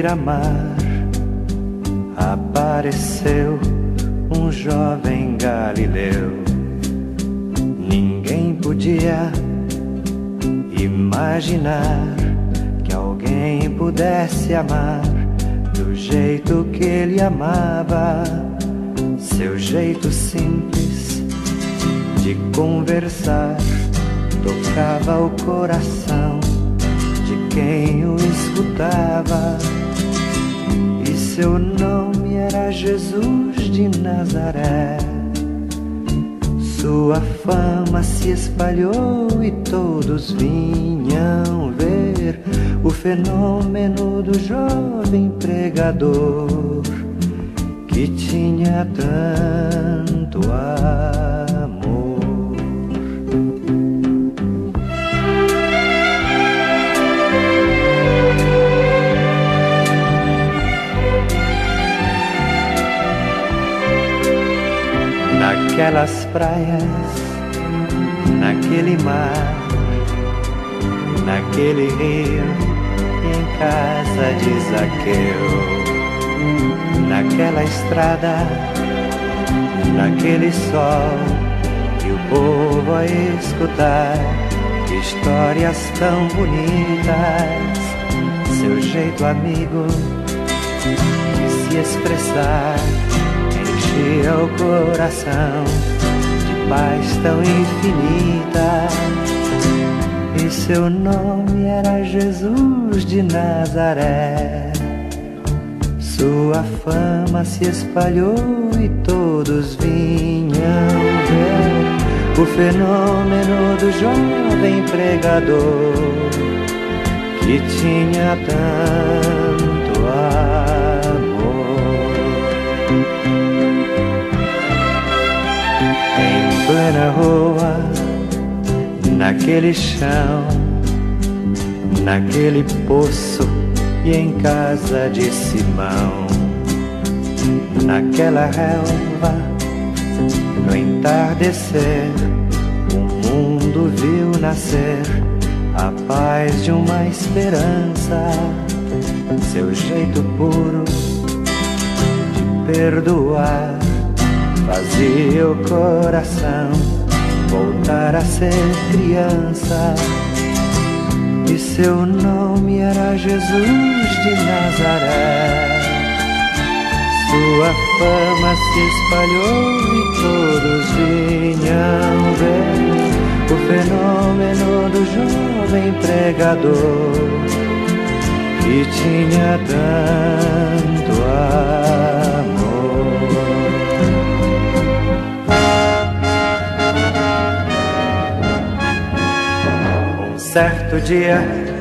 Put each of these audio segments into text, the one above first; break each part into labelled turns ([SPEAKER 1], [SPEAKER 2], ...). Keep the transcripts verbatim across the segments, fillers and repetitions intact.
[SPEAKER 1] ir amar, apareceu um jovem galileu. Ninguém podia imaginar que alguém pudesse amar do jeito que ele amava. Seu jeito simples de conversar tocava o coração de quem o escutava. E seu nome era Jesus de Nazaré. Sua fama se espalhou e todos vinham ver o fenômeno do jovem pregador que tinha tanto amor. Naquelas praias, naquele mar, naquele rio e em casa de Zaqueu, naquela estrada, naquele sol, e o povo a escutar histórias tão bonitas. Seu jeito amigo de se expressar enchia o coração de paz tão infinita. E seu nome era Jesus de Nazaré. Sua fama se espalhou e todos vinham ver o fenômeno do jovem pregador que tinha tanto amor. Em plena rua, naquele chão, naquele poço e em casa de Simão, naquela relva, no entardecer, o mundo viu nascer a paz de uma esperança. Seu jeito puro de perdoar fazia o coração voltar a ser criança. E seu nome era Jesus de Nazaré. Sua fama se espalhou e todos vinham ver o fenômeno do jovem pregador que tinha tanto amor. Um certo dia,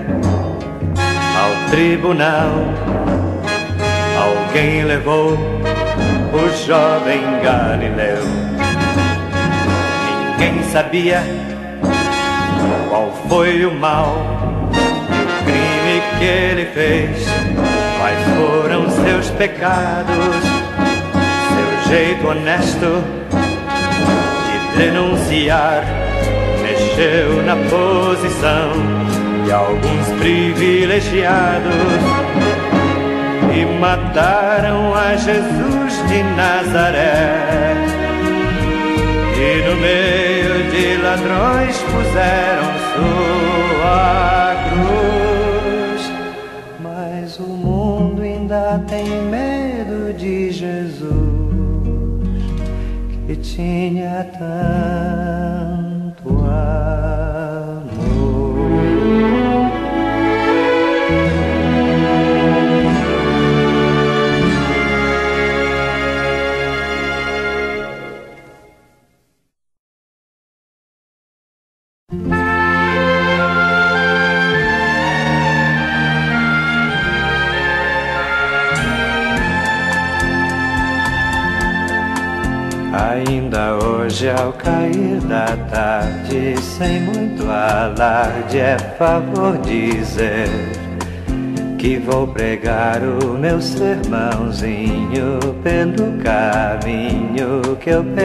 [SPEAKER 1] ao tribunal, alguém levou o jovem Galileu. Ninguém sabia qual foi o mal e o crime que ele fez, quais foram seus pecados. Seu jeito honesto de denunciar mexeu na posição de alguns privilegiados e mataram a Jesus de Nazaré. E no meio de ladrões puseram sua cruz. Mas o mundo ainda tem medo de Jesus, que tinha tanto amor. Ainda hoje, ao cair da tarde, sem muito alarde, é favor dizer que vou pregar o meu sermãozinho pelo caminho que eu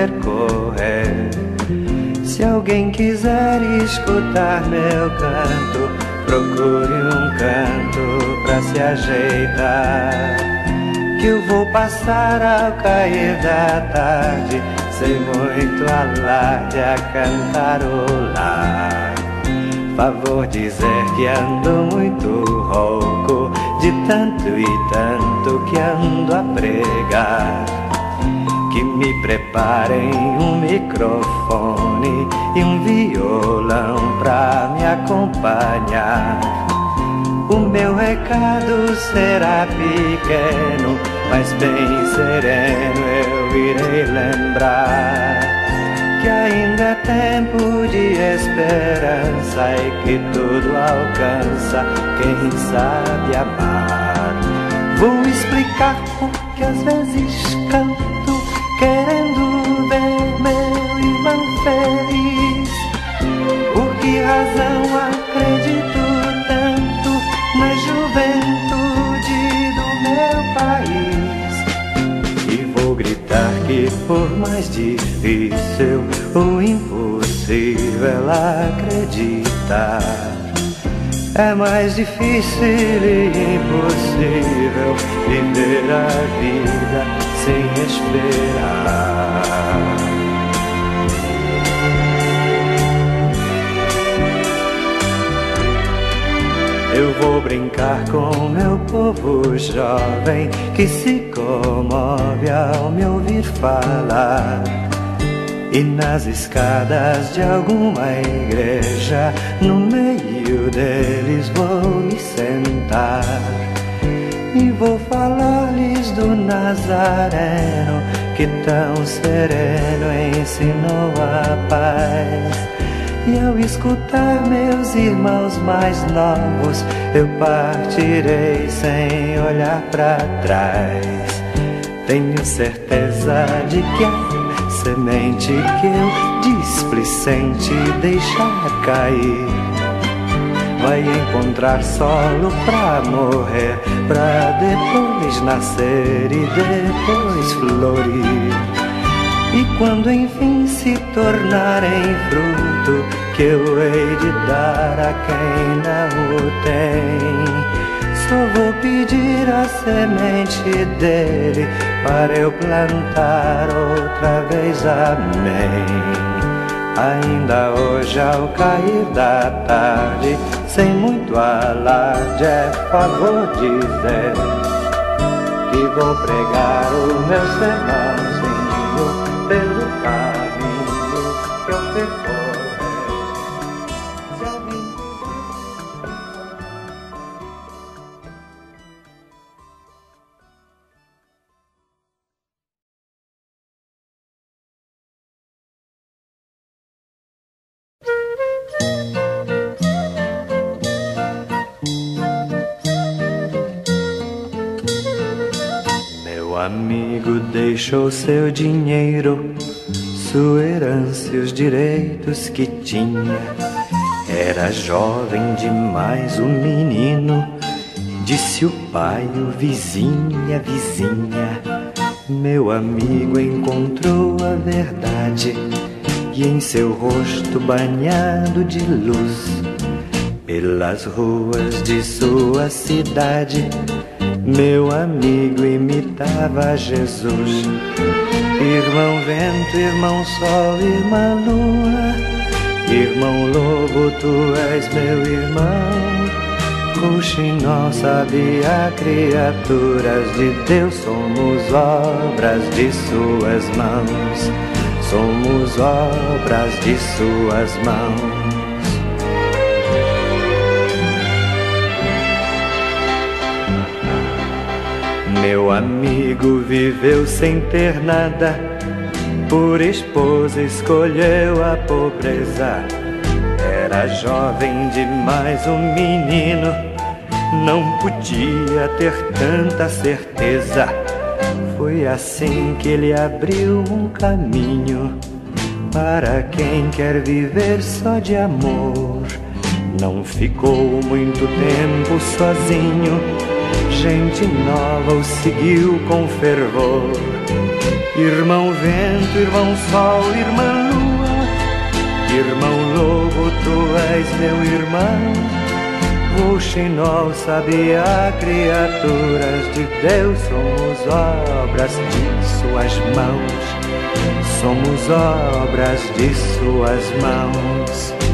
[SPEAKER 1] percorrer. Se alguém quiser escutar meu canto, procure um canto pra se ajeitar, que eu vou passar ao cair da tarde, sem muito alarde, a cantarolar. Favor dizer que ando muito rouco, de tanto e tanto que ando a pregar, que me preparem um microfone e um violão pra me acompanhar. O meu recado será pequeno, mas bem sereno eu irei lembrar que ainda é tempo de esperança e que tudo alcança quem sabe amar. Vou explicar porque às vezes canto querendo ver meu irmão feliz. Por que razão acredito tanto na juventude do meu país? E vou gritar que por mais difícil ou impossível acreditar, é mais difícil e impossível viver a vida sem esperar. Eu vou brincar com meu povo jovem que se comove ao me ouvir falar, e nas escadas de alguma igreja, no meio deles vou me sentar, e vou falar-lhes do Nazareno, que tão sereno ensinou a paz. E ao escutar meus irmãos mais novos, eu partirei sem olhar para trás. Tenho certeza de que a semente que eu displicente deixar cair vai encontrar solo pra morrer, pra depois nascer e depois florir. E quando enfim se tornarem fruto, que eu hei de dar a quem não o tem, só vou pedir a semente dele para eu plantar outra vez. Amém. Ainda hoje ao cair da tarde, sem muito alarde, é favor dizer que vou pregar o meu sermãozinho pelo caminho que eu percorrer. Se alguém Meu amigo deixou seu dinheiro, sua herança e os direitos que tinha. Era jovem demais o menino, disse o pai, o vizinho e a vizinha. Meu amigo encontrou a verdade, e em seu rosto banhado de luz, pelas ruas de sua cidade, meu amigo imitava Jesus. Irmão vento, irmão sol, irmã lua, irmão lobo, tu és meu irmão. Rouxinol, sabia, criaturas de Deus, somos obras de suas mãos, somos obras de suas mãos. Meu amigo viveu sem ter nada, por esposa escolheu a pobreza. Era jovem demais o menino, não podia ter tanta certeza. Foi assim que ele abriu um caminho para quem quer viver só de amor. Não ficou muito tempo sozinho, gente nova o seguiu com fervor. Irmão vento, irmão sol, irmã lua, irmão lobo, tu és meu irmão. Rouxinol sabia, criaturas de Deus, somos obras de suas mãos, somos obras de suas mãos.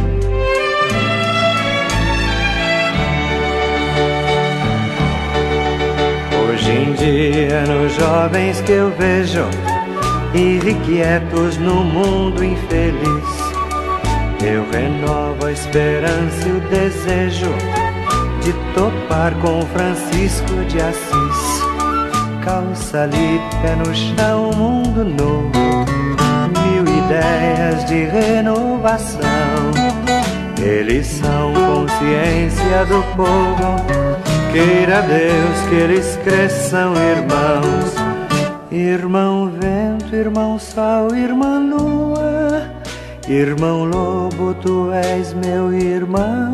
[SPEAKER 1] Hoje em dia, nos jovens que eu vejo, irrequietos no mundo infeliz, eu renovo a esperança e o desejo de topar com Francisco de Assis. Calça ali, pé no chão, um mundo novo, mil ideias de renovação. Eles são consciência do povo, queira Deus que eles cresçam, irmãos. Irmão vento, irmão sol, irmã lua, irmão lobo, tu és meu irmão.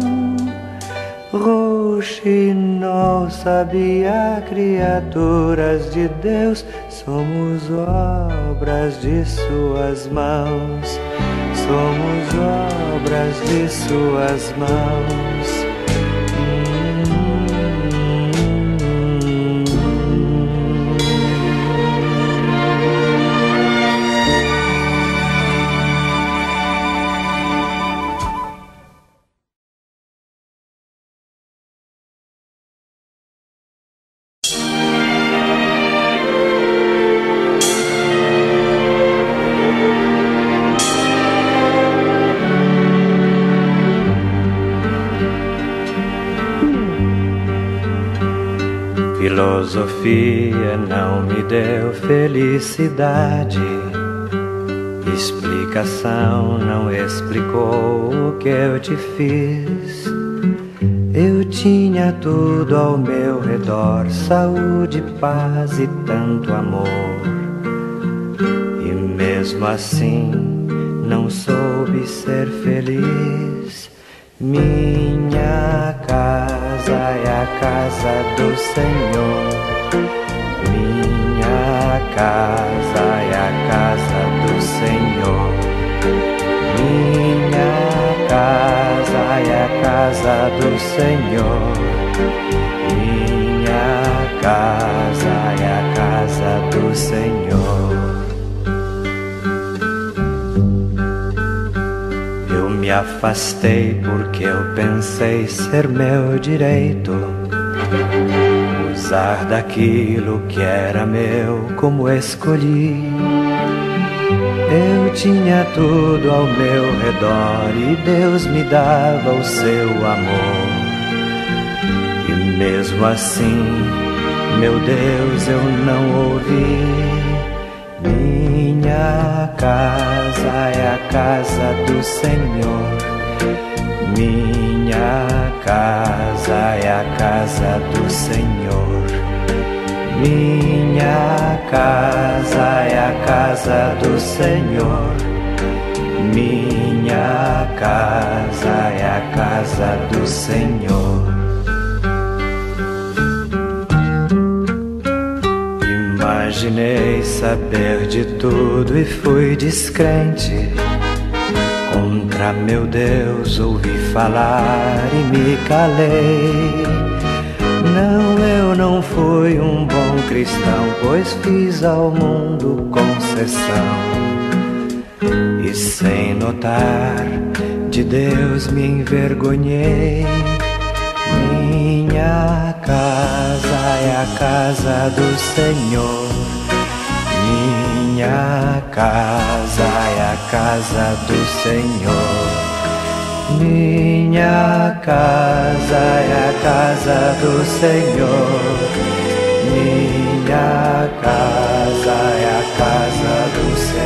[SPEAKER 1] Rouxinol sabia, criaturas de Deus, somos obras de suas mãos, somos obras de suas mãos. Filosofia não me deu felicidade, explicação não explicou o que eu te fiz. Eu tinha tudo ao meu redor, saúde, paz e tanto amor, e mesmo assim não soube ser feliz. Minha casa é a casa do Senhor, minha casa é a casa do Senhor, minha casa é a casa do Senhor, minha casa é a casa do Senhor. Me afastei porque eu pensei ser meu direito usar daquilo que era meu como escolhi. Eu tinha tudo ao meu redor e Deus me dava o seu amor. E mesmo assim, meu Deus, eu não ouvi. Minha casa é a casa do Senhor, minha casa é a casa do Senhor, minha casa é a casa do Senhor, minha casa é a casa do Senhor. Imaginei saber de tudo e fui descrente. Contra meu Deus ouvi falar e me calei. Não, eu não fui um bom cristão, pois fiz ao mundo concessão. E sem notar, de Deus me envergonhei. Minha casa é a casa do Senhor, minha casa é a casa do Senhor, minha casa é a casa do Senhor, minha casa é a casa do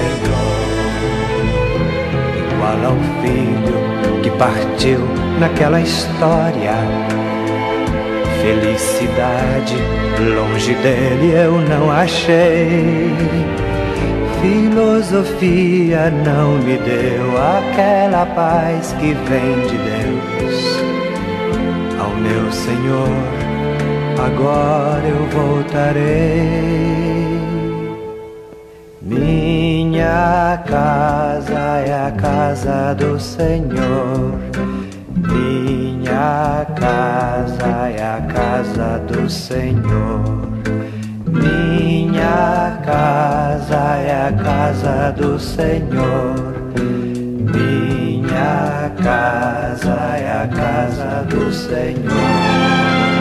[SPEAKER 1] Senhor. Igual ao filho que partiu naquela história, felicidade longe dele eu não achei. Filosofia não me deu aquela paz que vem de Deus. Ao meu Senhor agora eu voltarei. Minha casa é a casa do Senhor, minha casa casa é a casa do Senhor. Minha casa é a casa do Senhor. Minha casa é a casa do Senhor.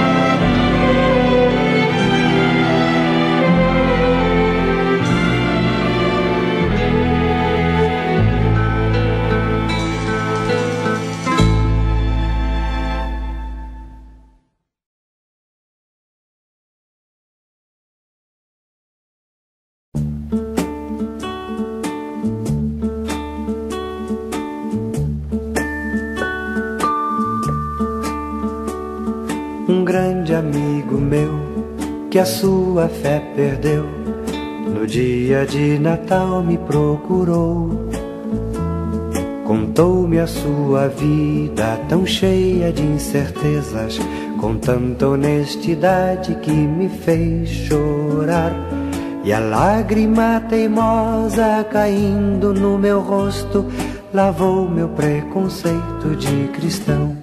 [SPEAKER 1] Um grande amigo meu que a sua fé perdeu, no dia de Natal me procurou. Contou-me a sua vida tão cheia de incertezas, com tanta honestidade que me fez chorar. E a lágrima teimosa caindo no meu rosto lavou meu preconceito de cristão.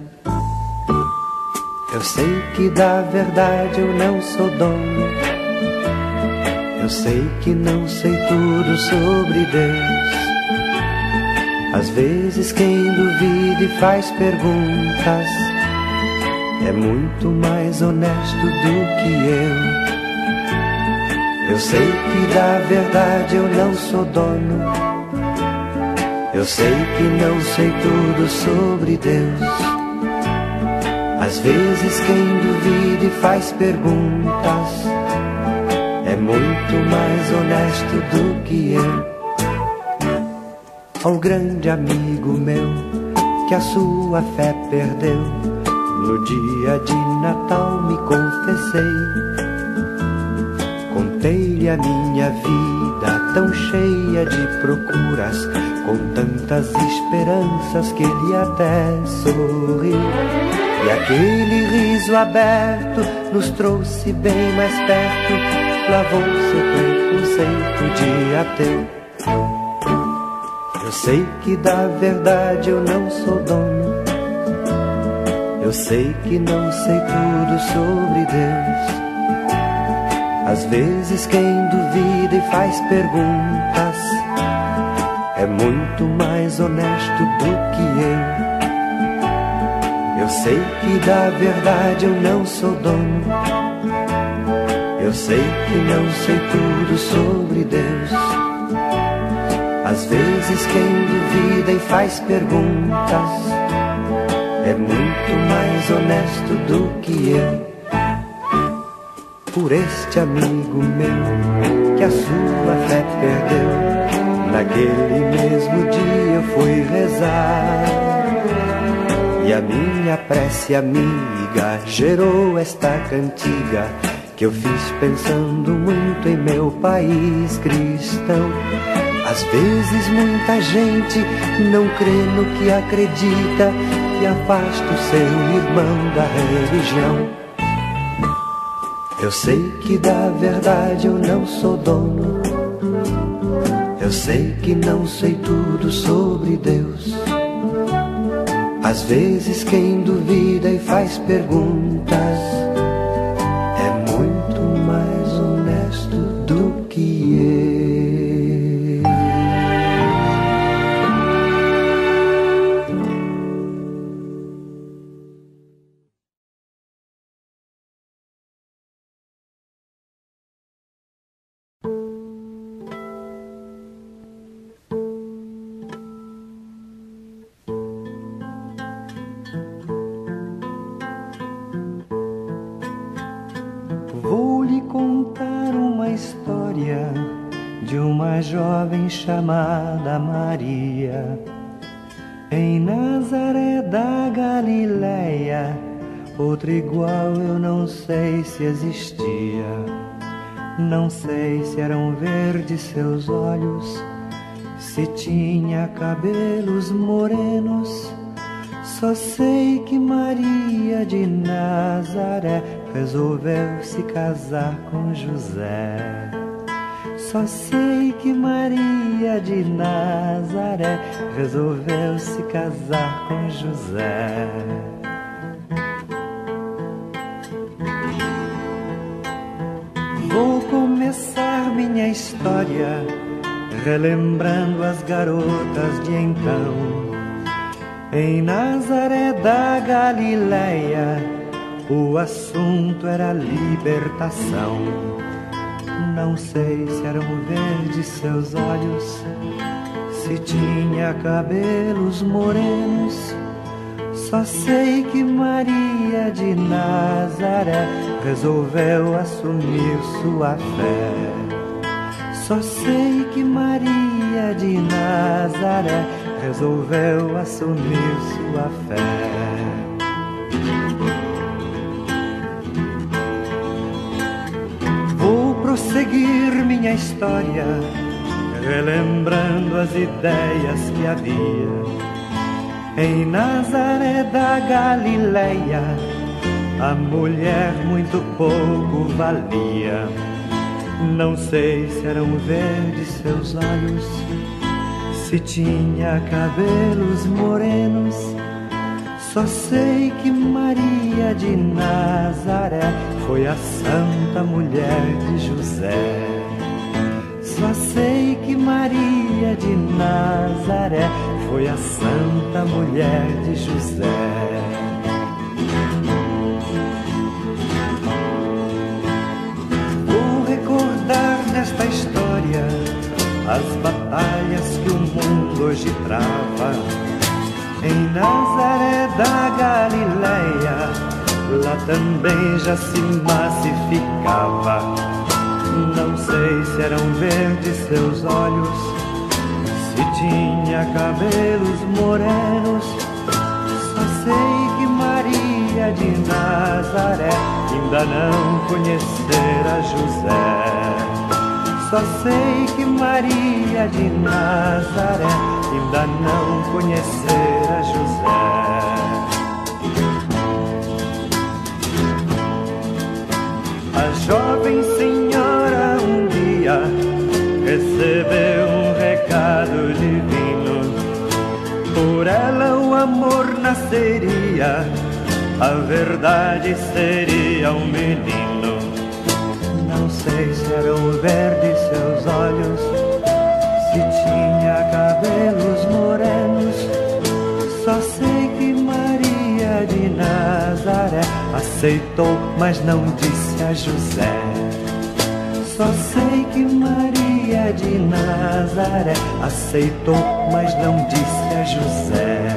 [SPEAKER 1] Eu sei que da verdade eu não sou dono, eu sei que não sei tudo sobre Deus. Às vezes quem duvida e faz perguntas é muito mais honesto do que eu. Eu sei que da verdade eu não sou dono, eu sei que não sei tudo sobre Deus. Às vezes quem duvida e faz perguntas é muito mais honesto do que eu. Ao grande amigo meu que a sua fé perdeu, no dia de Natal me confessei. Contei-lhe a minha vida tão cheia de procuras, com tantas esperanças que ele até sorriu. E aquele riso aberto nos trouxe bem mais perto, lavou seu preconceito de ateu. Eu sei que da verdade eu não sou dono, eu sei que não sei tudo sobre Deus. Às vezes quem duvida e faz perguntas é muito mais honesto do que eu. Eu sei que da verdade eu não sou dono, eu sei que não sei tudo sobre Deus. Às vezes quem duvida e faz perguntas é muito mais honesto do que eu. Por este amigo meu que a sua fé perdeu, naquele mesmo dia eu fui rezar, e a minha prece amiga gerou esta cantiga que eu fiz pensando muito em meu país cristão. Às vezes muita gente não crê no que acredita e afasta o seu irmão da religião. Eu sei que da verdade eu não sou dono, eu sei que não sei tudo sobre Deus. Às vezes quem duvida e faz perguntas é muito mais honesto do que eu. De uma jovem chamada Maria, em Nazaré da Galileia, outra igual eu não sei se existia. Não sei se eram verdes seus olhos, se tinha cabelos morenos. Só sei que Maria de Nazaré resolveu se casar com José. Só sei que Maria de Nazaré resolveu se casar com José. Vou começar minha história relembrando as garotas de então. Em Nazaré da Galileia, o assunto era libertação. Não sei se eram verdes seus olhos, se tinha cabelos morenos. Só sei que Maria de Nazaré resolveu assumir sua fé. Só sei que Maria de Nazaré resolveu assumir sua fé. Vou prosseguir minha história, relembrando as ideias que havia. Em Nazaré da Galileia, a mulher muito pouco valia. Não sei se eram verdes seus olhos, se tinha cabelos morenos. Só sei que Maria de Nazaré foi a santa mulher de José. Só sei que Maria de Nazaré foi a santa mulher de José. Vou recordar nesta história as batalhas que o mundo hoje trava. Em Nazaré da Galileia, lá também já se massificava. Não sei se eram verdes seus olhos, se tinha cabelos morenos. Só sei que Maria de Nazaré ainda não conhecera José. Só sei que Maria de Nazaré ainda não conhecera José. A jovem senhora um dia recebeu um recado divino. Por ela o amor nasceria, a verdade seria um menino. Não sei se eram verdes seus olhos, se tinha cabelos morenos. Só sei que Maria de Nazaré aceitou, mas não disse a José. Só sei que Maria de Nazaré aceitou, mas não disse a José.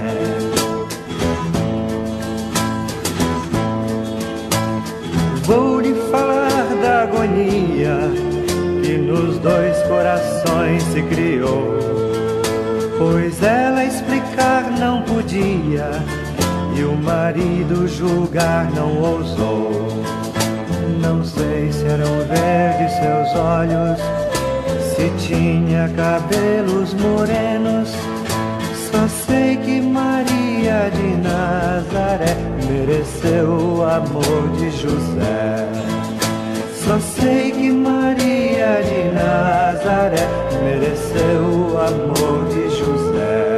[SPEAKER 1] Vou lhe falar da agonia que nos dois corações se criou, pois ela explicar não podia e o marido julgar não ousou. Não sei se eram verdes seus olhos, se tinha cabelos morenos. Só sei que Maria de Nazaré mereceu o amor de José. Só sei que Maria de Nazaré mereceu o amor de José.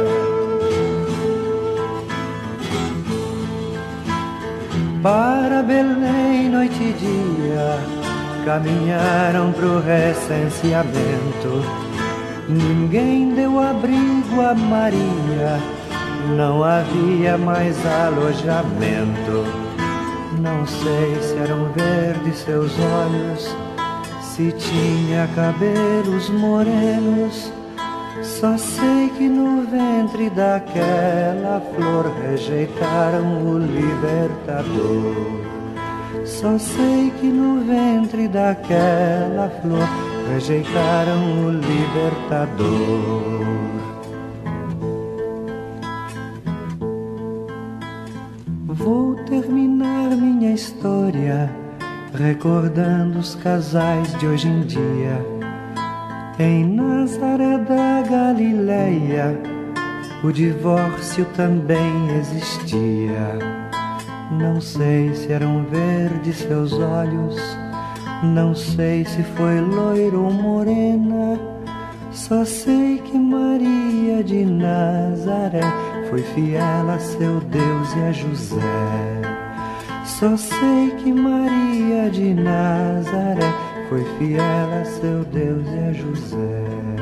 [SPEAKER 1] Para Belém, noite e dia, caminharam pro recenseamento. Ninguém deu abrigo a Maria, não havia mais alojamento. Não sei se eram verdes seus olhos, se tinha cabelos morenos. Só sei que no ventre daquela flor rejeitaram o libertador. Só sei que no ventre daquela flor rejeitaram o libertador. Vou terminar minha história recordando os casais de hoje em dia. Em Nazaré da Galileia, o divórcio também existia. Não sei se eram verdes seus olhos, não sei se foi loira ou morena. Só sei que Maria de Nazaré foi fiel a seu Deus e a José. Só sei que Maria de Nazaré foi fiel a seu Deus e a José.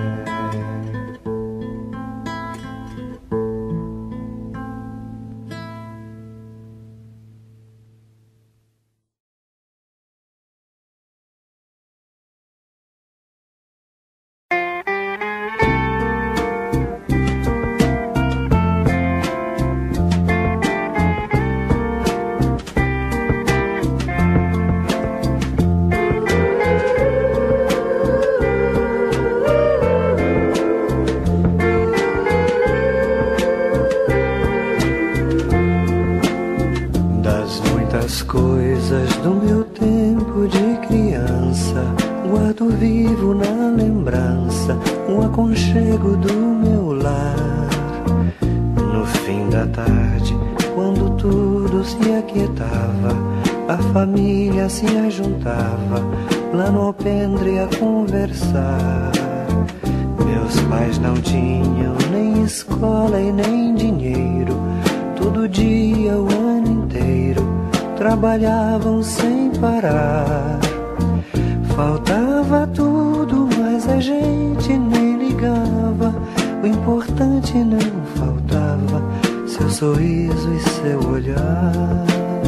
[SPEAKER 1] Coisas do meu tempo de criança, guardo vivo na lembrança o aconchego do meu lar. No fim da tarde, quando tudo se aquietava, a família se ajuntava lá no alpendre a conversar. Meus pais não tinham nem escola e nem dinheiro, todo dia, o ano inteiro trabalhavam sem parar. Faltava tudo, mas a gente nem ligava. O importante não faltava, seu sorriso e seu olhar.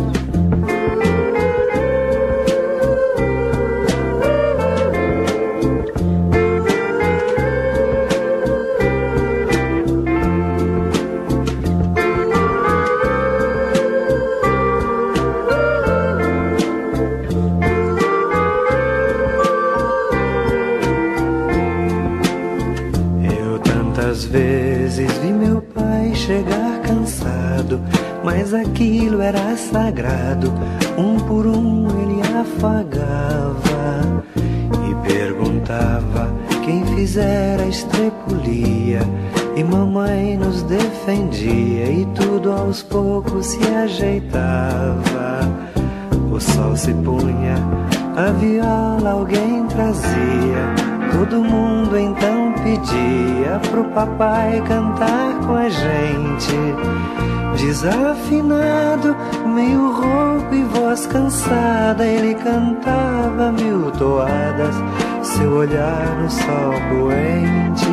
[SPEAKER 1] Vezes vi meu pai chegar cansado, mas aquilo era sagrado. Um por um ele afagava e perguntava quem fizera a estrepulia. E mamãe nos defendia e tudo aos poucos se ajeitava. O sol se punha, a viola alguém trazia. Todo mundo então pedia pro papai cantar com a gente. Desafinado, meio rouco e voz cansada, ele cantava mil toadas, seu olhar no sol poente.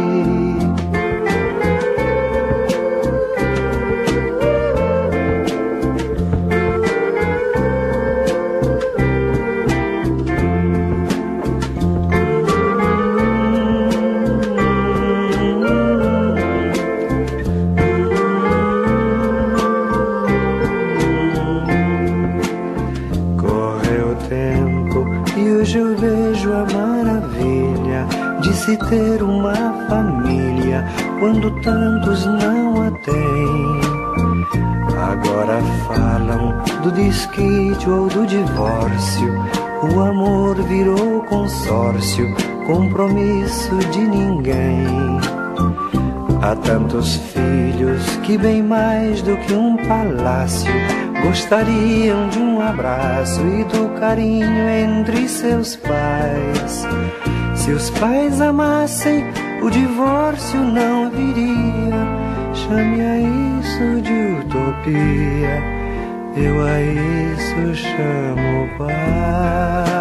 [SPEAKER 1] Se ter uma família quando tantos não a têm. Agora falam do desquite ou do divórcio. O amor virou consórcio, compromisso de ninguém. Há tantos filhos que bem mais do que um palácio gostariam de um abraço e do carinho entre seus pais. Se os pais amassem, o divórcio não viria. Chame a isso de utopia, eu a isso chamo paz.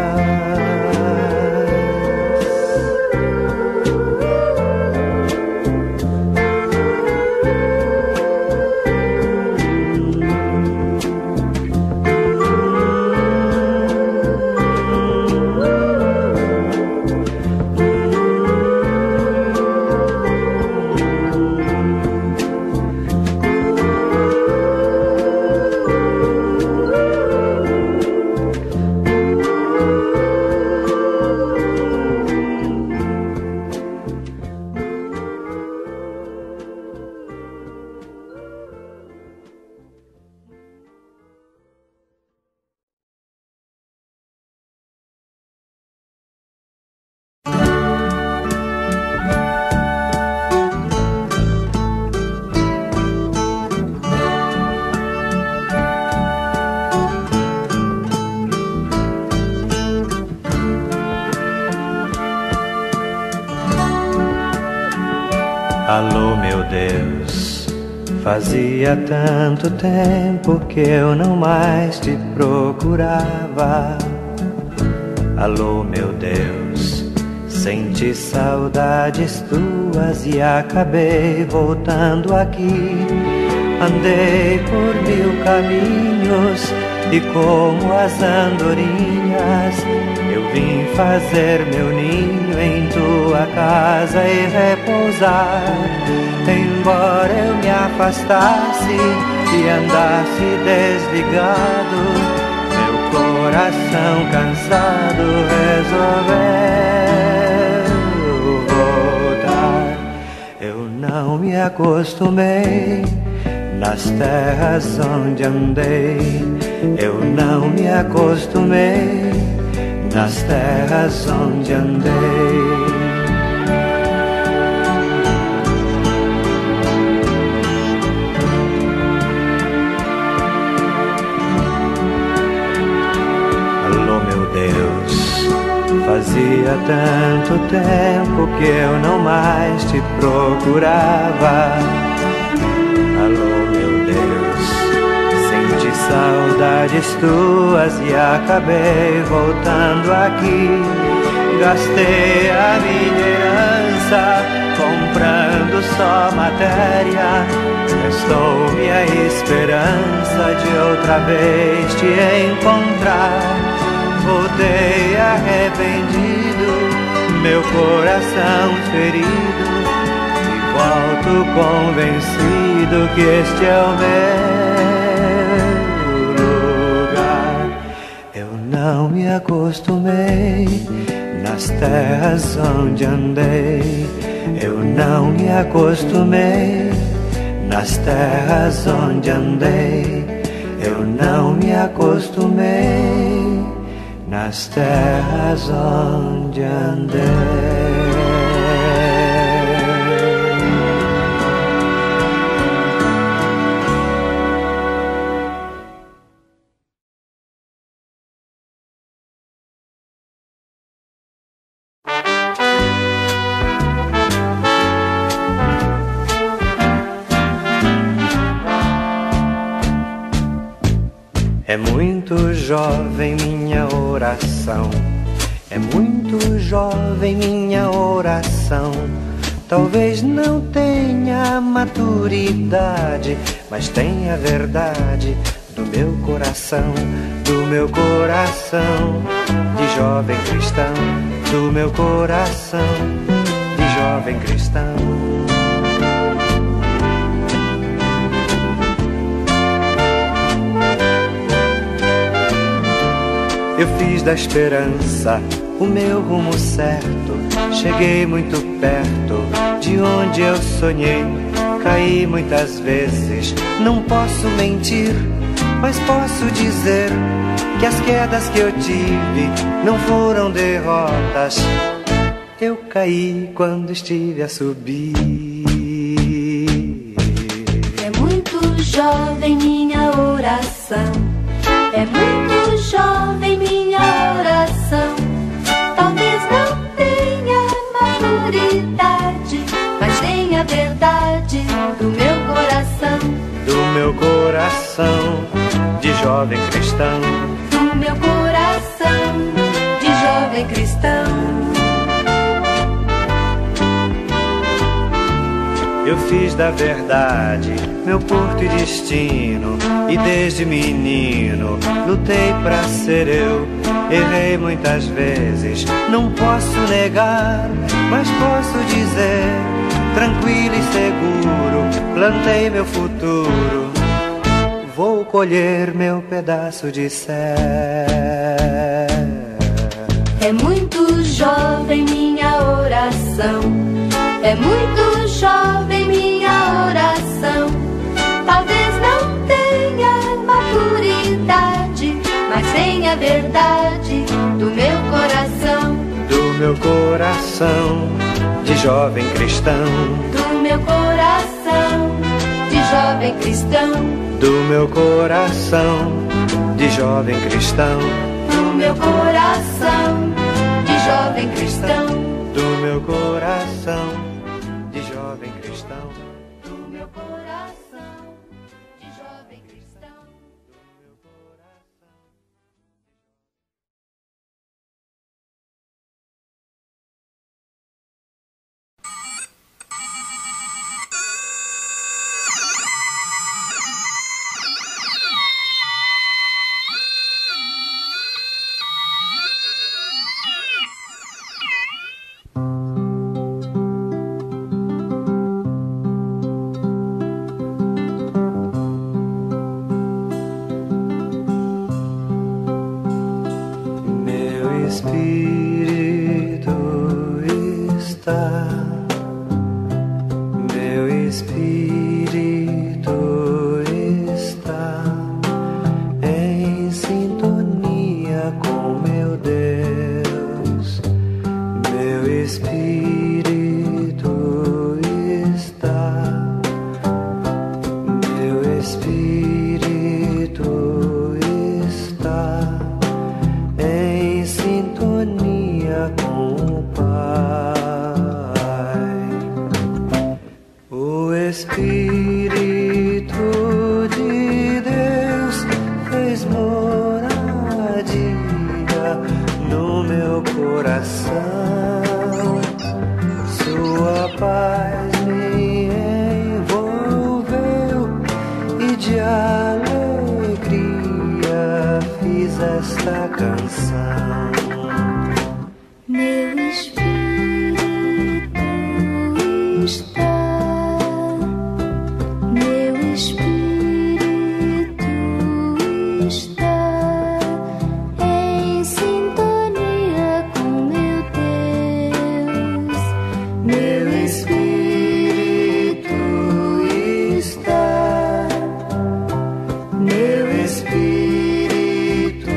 [SPEAKER 1] Alô, meu Deus, fazia tanto tempo que eu não mais te procurava. Alô, meu Deus, senti saudades tuas e acabei voltando aqui. Andei por mil caminhos e como as andorinhas eu vim fazer meu ninho em tua casa e repousar. Embora eu me afastasse e andasse desligado, meu coração cansado resolveu voltar. Eu não me acostumei nas terras onde andei, eu não me acostumei nas terras onde andei. Alô, meu Deus, fazia tanto tempo que eu não mais te procurava. Alô, meu Deus, senti saudades tuas e acabei voltando aqui. Gastei a minha herança comprando só matéria, restou-me a esperança de outra vez te encontrar. Voltei arrependido, meu coração ferido, volto convencido que este é o meu lugar. Eu não me acostumei nas terras onde andei, eu não me acostumei nas terras onde andei, eu não me acostumei nas terras onde andei. É muito jovem minha oração, é muito jovem minha oração. Talvez não tenha maturidade, mas tem a verdade do meu coração, do meu coração de jovem cristão, do meu coração de jovem cristão. Eu fiz da esperança o meu rumo certo, cheguei muito perto de onde eu sonhei. Caí muitas vezes, não posso mentir, mas posso dizer que as quedas que eu tive não foram derrotas. Eu caí quando estive a subir.
[SPEAKER 2] É muito jovem minha oração, é muito jovem minha oração. Talvez não tenha maturidade, mas tenha a verdade do meu coração,
[SPEAKER 1] do meu coração de jovem cristão,
[SPEAKER 2] do meu coração de jovem cristão.
[SPEAKER 1] Eu fiz da verdade meu porto e destino, e desde menino lutei pra ser eu. Errei muitas vezes, não posso negar, mas posso dizer, tranquilo e seguro, plantei meu futuro, vou colher meu pedaço de céu.
[SPEAKER 2] É muito jovem minha oração, é muito jovem minha oração. Talvez não tenha maturidade, mas tenha a verdade do meu coração,
[SPEAKER 1] do meu coração de jovem cristão,
[SPEAKER 2] do meu coração de jovem cristão,
[SPEAKER 1] do meu coração de jovem cristão,
[SPEAKER 2] do meu coração de jovem cristão,
[SPEAKER 1] do meu coração de jovem cristão. está, meu espírito está em sintonia com meu Deus. Meu espírito está, meu espírito está em sintonia com o Pai. O Espírito de Deus fez moradia no meu coração. Sua paz me envolveu e de alegria fiz esta canção.
[SPEAKER 2] Meu espírito está, meu espírito está em sintonia com meu Deus. Meu espírito está, meu espírito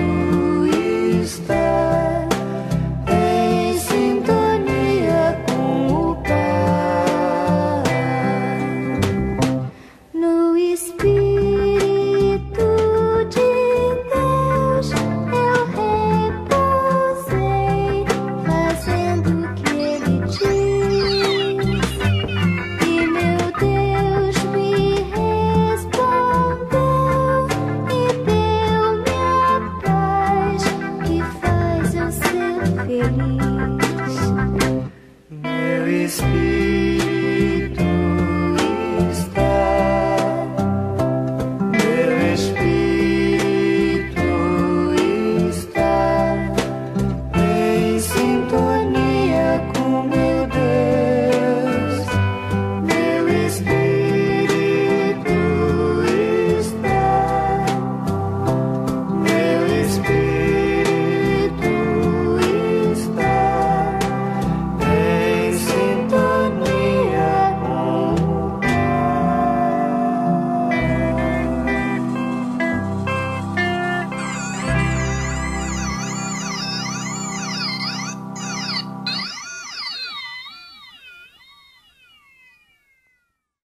[SPEAKER 2] está em sintonia com o Pai. No Espírito de Deus eu repousei, fazendo o que Ele diz, e meu Deus me respondeu e deu-me a paz que faz eu ser feliz.
[SPEAKER 1] Meu espírito